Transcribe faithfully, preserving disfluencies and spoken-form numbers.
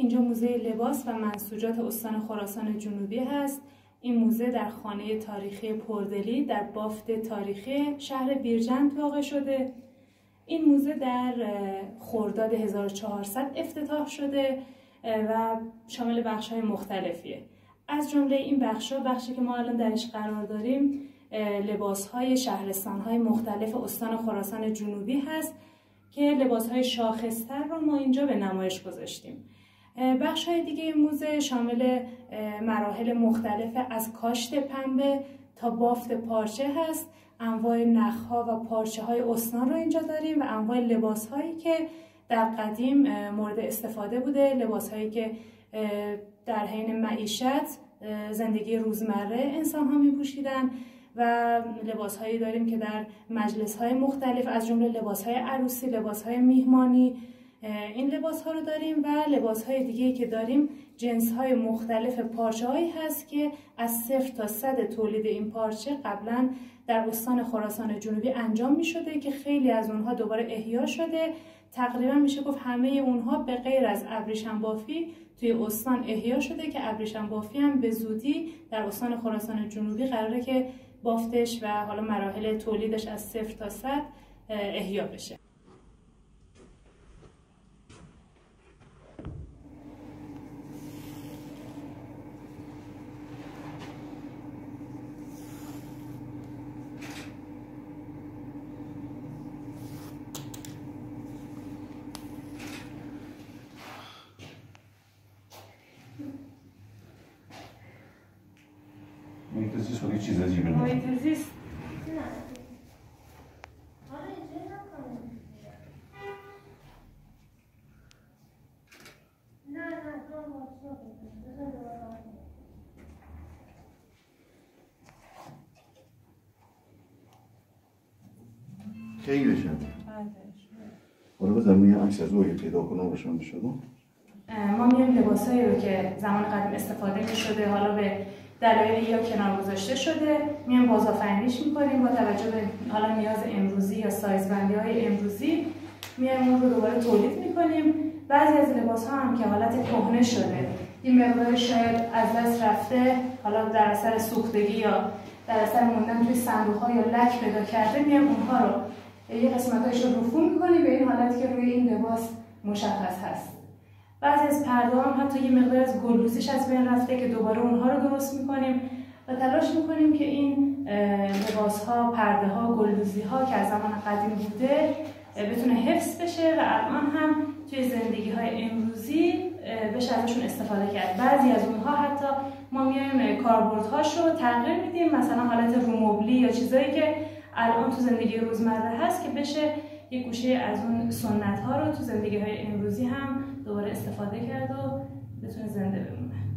اینجا موزه لباس و منسوجات استان خراسان جنوبی هست. این موزه در خانه تاریخی پردلی در بافت تاریخی شهر بیرجند واقع شده. این موزه در خرداد هزار و چهارصد افتتاح شده و شامل بخش‌های مختلفیه. از جمله این بخش‌ها، بخشی که ما الان درش قرار داریم، لباس‌های شهرستان‌های مختلف استان خراسان جنوبی هست که لباس‌های شاخص‌تر رو ما اینجا به نمایش گذاشتیم. بخش‌های دیگه این موزه شامل مراحل مختلف از کاشت پنبه تا بافت پارچه هست. انواع نخ‌ها و پارچه‌های استان رو اینجا داریم و انواع لباس‌هایی که در قدیم مورد استفاده بوده، لباس‌هایی که در حین معیشت، زندگی روزمره انسان‌ها می‌پوشیدن و لباس‌هایی داریم که در مجلس‌های مختلف از جمله لباس‌های عروسی، لباس‌های میهمانی، این لباس‌ها رو داریم و لباس‌های دیگه‌ای که داریم جنس‌های مختلف پارچه‌هایی هست که از صفر تا صد تولید این پارچه قبلا در استان خراسان جنوبی انجام می‌شده که خیلی از اونها دوباره احیا شده. تقریبا میشه گفت همه اونها به غیر از ابریشم بافی توی استان احیا شده که ابریشم بافی هم به زودی در استان خراسان جنوبی قراره که بافتش و حالا مراحل تولیدش از صفر تا صد احیا بشه. محیط زیست خود چیز عجیبه نه؟ محیط زیست خیلی بشن حالا بزن یه عکس از روی پیدا کنم روشن بشه. ما میایم لباسایی رو که زمان قدیم استفاده می شده حالا به دلایل یا کنار گذاشته شده میایم بازآفرینیش میکنیم با توجه به حالا نیاز امروزی یا سایزبندی های امروزی میایم اون رو دوباره تولید میکنیم. بعضی از لباس ها هم که حالت کهنه شده، این مقدار شاید از دست رفته، حالا در اثر سوختگی یا در اثر موندن توی صندوق ها یا لک پیدا کرده، میایم اونها رو یه قسمتایش رو رفو میکنیم به این حالتی که روی این لباس مشخص هست. بعضی از پرده هم حتی یه مقدار از گلدوزیش از بین رفته که دوباره اونها رو درست میکنیم و تلاش میکنیم که این لباس ها، پرده ها، گلدوزی ها که از زمان قدیم بوده بتونه حفظ بشه و الان هم توی زندگی های امروزی بشه ازشون استفاده کرد. بعضی از اونها حتی ما میایم کاربردهاش رو تغییر میدیم، مثلا حالت رومبلی یا چیزایی که الان تو زندگی روزمره هست که بشه یک گوشه از اون سنت ها رو تو زندگی های امروزی هم دوباره استفاده کرد و بتونه زنده بمونه.